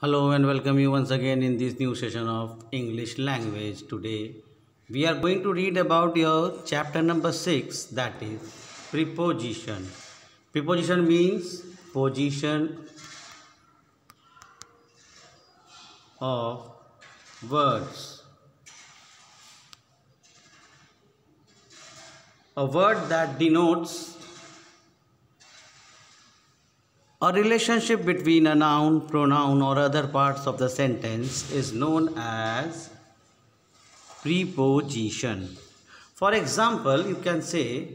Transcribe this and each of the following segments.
Hello and welcome you once again in this new session of English language. Today we are going to read about your chapter number 6, that is preposition. Preposition means position of words. A word that denotes a relationship between a noun, pronoun or other parts of the sentence is known as preposition. For example, you can say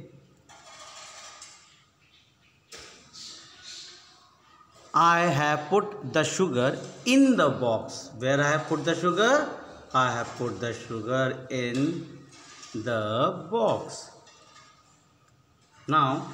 I have put the sugar in the box. Where I have put the sugar? I have put the sugar in the box. Now,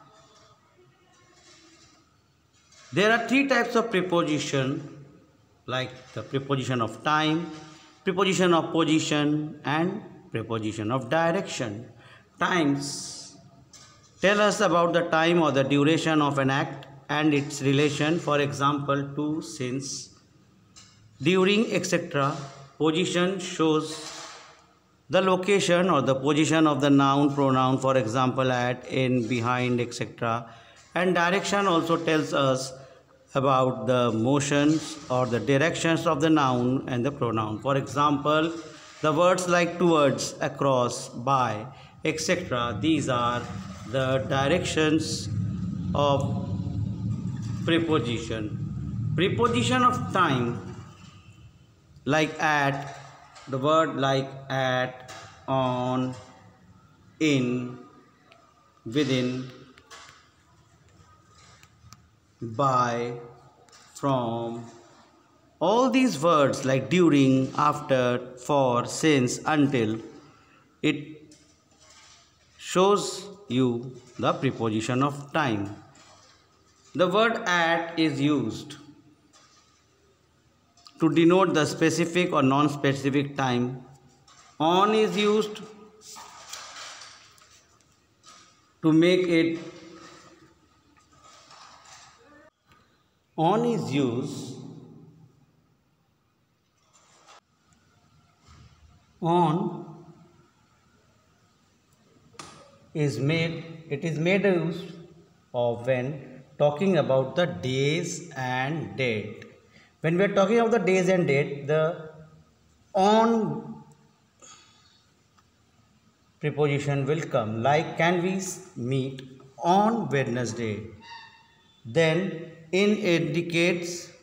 there are three types of preposition, like the preposition of time, preposition of position and preposition of direction. Times tell us about the time or the duration of an act and its relation, for example, to, since, during, etc. Position shows the location or the position of the noun, pronoun, for example, at, in, behind, etc. And direction also tells us about the motions or the directions of the noun and the pronoun. For example, the words like towards, across, by, etc. These are the directions of preposition. Preposition of time, like at, the word like at, on, in, within, by, from. All these words like during, after, for, since, until, it shows you the preposition of time. The word at is used to denote the specific or non-specific time. On is used to make it on is used on is made it is made use of when talking about the days and date. When we are talking of the days and date, the on preposition will come, like can we meet on Wednesday. Then in indicates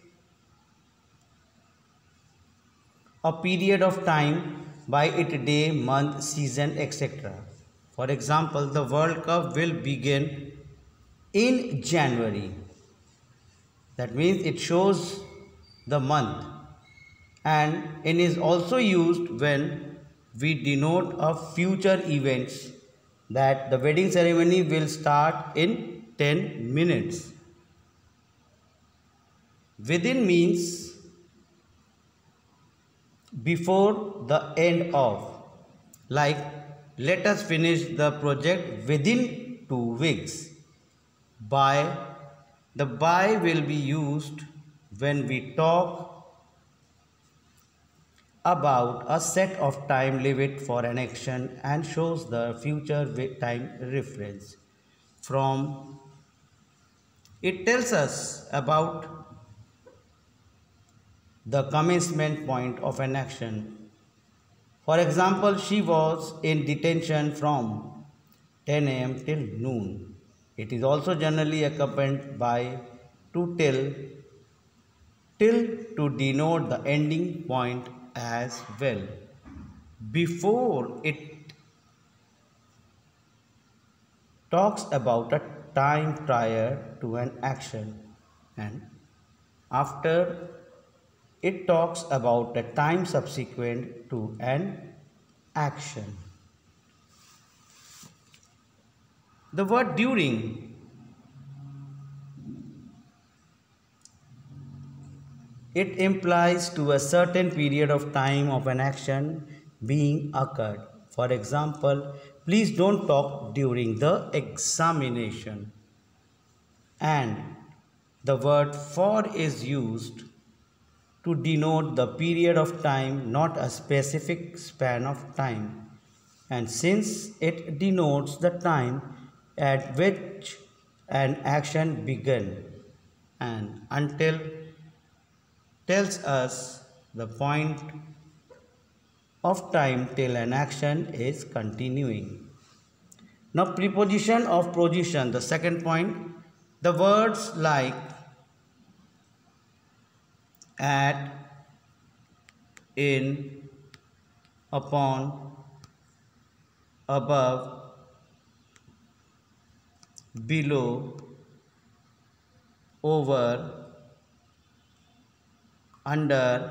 a period of time, by it day, month, season, etc. For example, the World Cup will begin in January. That means it shows the month, and it is also used when we denote a future events, that the wedding ceremony will start in 10 minutes. Within means before the end of, like let us finish the project within 2 weeks. By, the by will be used when we talk about a set of time limit for an action and shows the future time reference. From, it tells us about the commencement point of an action. For example, she was in detention from 10 a.m. till noon. It is also generally accompanied by to till to denote the ending point as well. Before, it talks about a time prior to an action, and after, it talks about a time subsequent to an action. The word during, it implies to a certain period of time of an action being occurred. For example, please don't talk during the to denote the period of time, not a specific span of time. And since it denotes the time at which an action began and until tells us the point of time till an action is continuing. Now, preposition of position, the second point, the words like at, in, upon, above, below, over, under,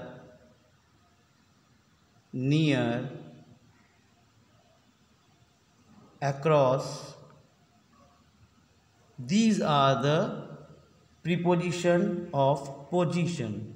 near, across, these are the preposition of position.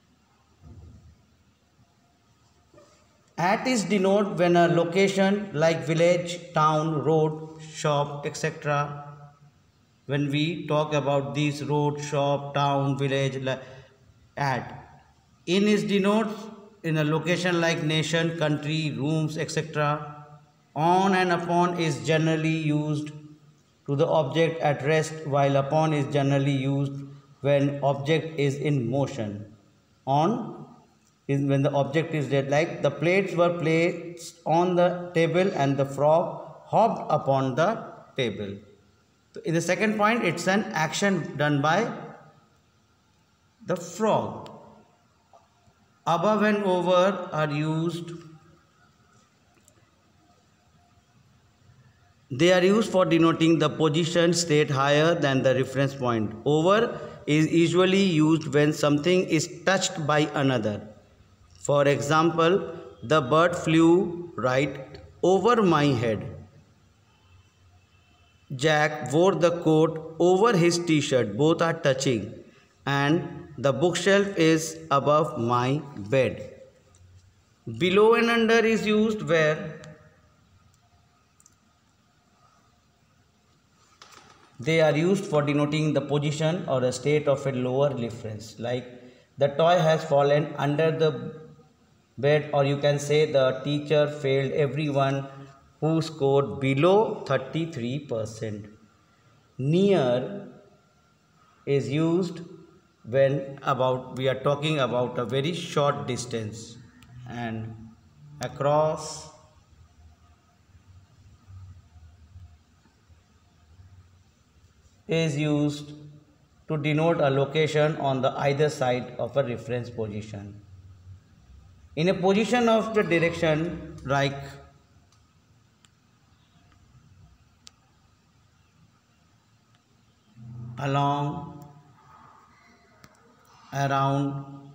At is denoted when a location like village, town, road, shop, etc. When we talk about these road, shop, town, village, at. In is denoted in a location like nation, country, rooms, etc. On and upon is generally used to the object at rest, while upon is generally used when object is in motion. On is when the object is dead, like the plates were placed on the table and the frog hopped upon the table. So in the second point, it's an action done by the frog. Above and over are used. They are used for denoting the position state higher than the reference point. Over is usually used when something is touched by another. For example, the bird flew right over my head. Jack wore the coat over his t-shirt. Both are touching. And the bookshelf is above my bed. Below and under is used where they are used for denoting the position or a state of a lower reference. Like the toy has fallen under the bed, or you can say the teacher failed everyone who scored below 33%. Near is used when we are talking about a very short distance, and across is used to denote a location on the either side of a reference position. In a position of the direction like along, around,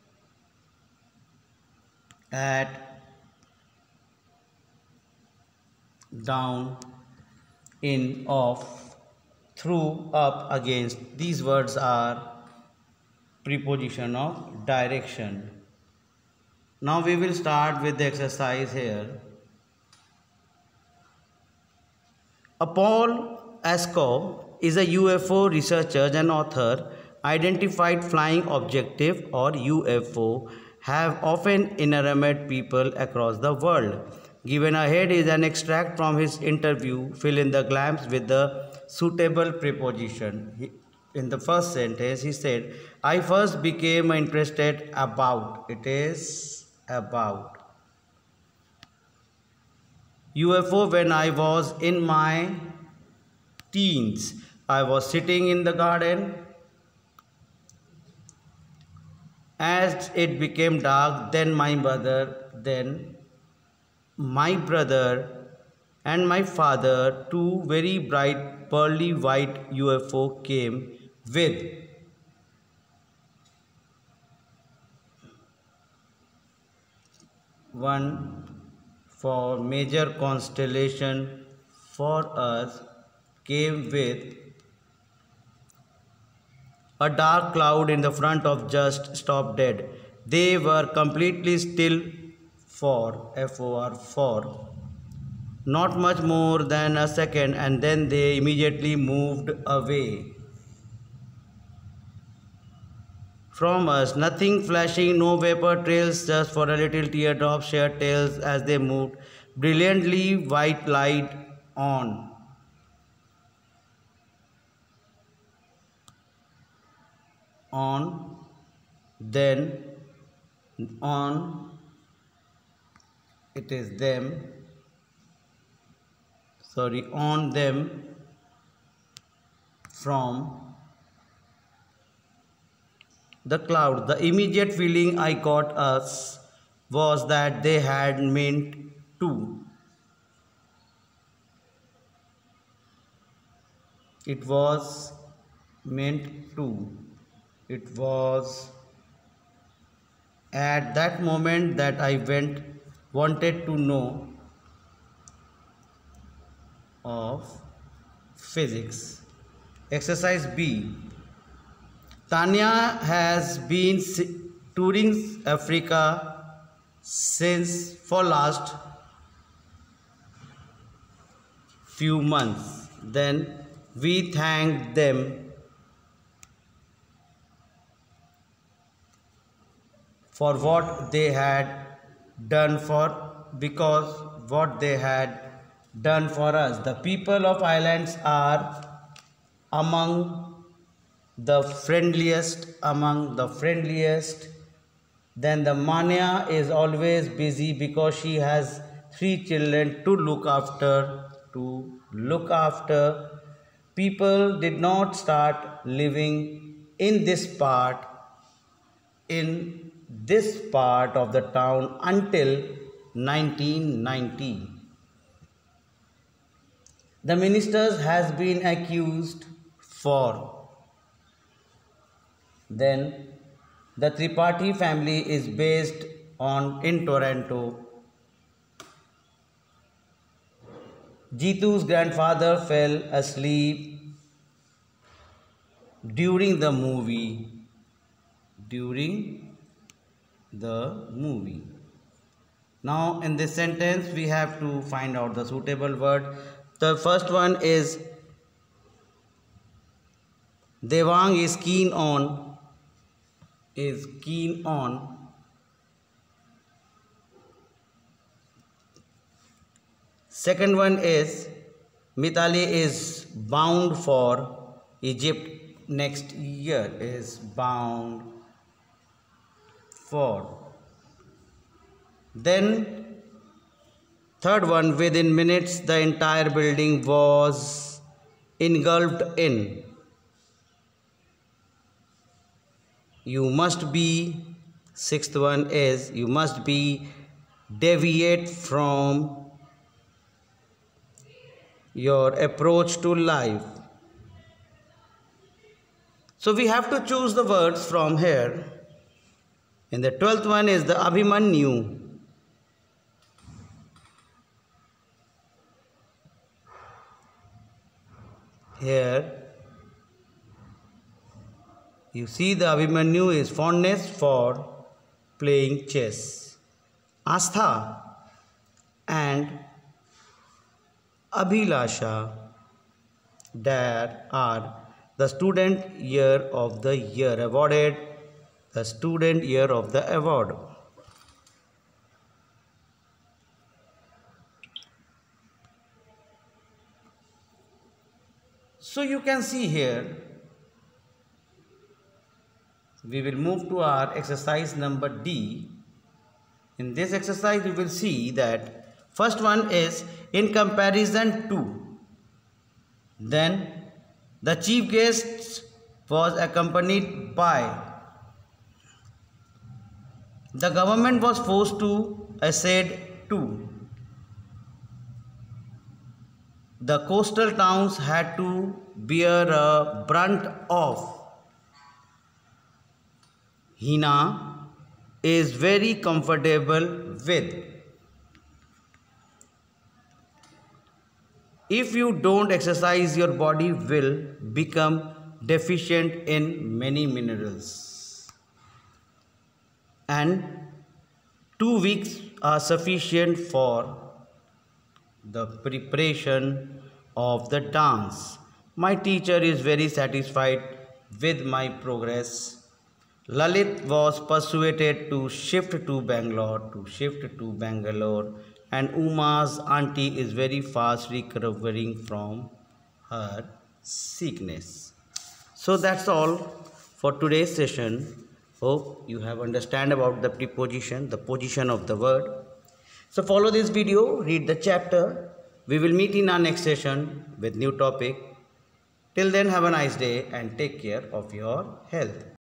at, down, in, off, through, up, against, these words are preposition of direction. Now we will start with the exercise here. Paul Askov is a UFO researcher and author. Identified flying objective or UFO have often enamored people across the world. Given ahead is an extract from his interview. Fill in the blanks with the suitable preposition. In the first sentence, he said, I first became interested about. It is about UFO when I was in my teens. I was sitting in the garden. As it became dark, then my brother and my father, two very bright pearly white UFO came with one for major constellation for us, came with a dark cloud in the front of just stopped dead. They were completely still for FOR for not much more than a second, and then they immediately moved away. from us. Nothing flashing, no vapor trails, just for a little teardrop shared tales as they moved. Brilliantly white light on. On, then, on, it is them, sorry, on them, from the cloud. The immediate feeling I got us was that they had meant to. It was meant to. It was at that moment that I wanted to know of physics. Exercise B. Tanya has been touring Africa since for last few months. Then we thanked them for what they had done because what they had done for us. The people of islands are among the friendliest. Then the Manya is always busy because she has 3 children to look after. People did not start living in this part of the town until 1990. The ministers has been accused for. Then the Tripathi family is based in Toronto. Jitu's grandfather fell asleep during the movie. Now in this sentence we have to find out the suitable word. The first one is Devang is keen on. Second one is Mitali is bound for Egypt next year. Then third one, within minutes the entire building was engulfed in. You must be. Sixth one is you must be deviate from your approach to life. So we have to choose the words from here. And the 12th one is the Abhimanyu. Here you see the Abhimanyu is fondness for playing chess. Astha and Abhilasha, there are the student year of the year awarded. The student year of the award. So you can see here, we will move to our exercise number D. In this exercise we will see that first one is in comparison to. Then the chief guest was accompanied by. The government was forced to accede to. The coastal towns had to bear a brunt of. Hina is very comfortable with. If you don't exercise, your body will become deficient in many minerals. And 2 weeks are sufficient for the preparation of the dance. My teacher is very satisfied with my progress. Lalit was persuaded to shift to Bangalore, and Uma's auntie is very fast recovering from her sickness. So that's all for today's session. Hope you have understand about the preposition, the position of the word. So follow this video, read the chapter. We will meet in our next session with new topic. Till then, have a nice day and take care of your health.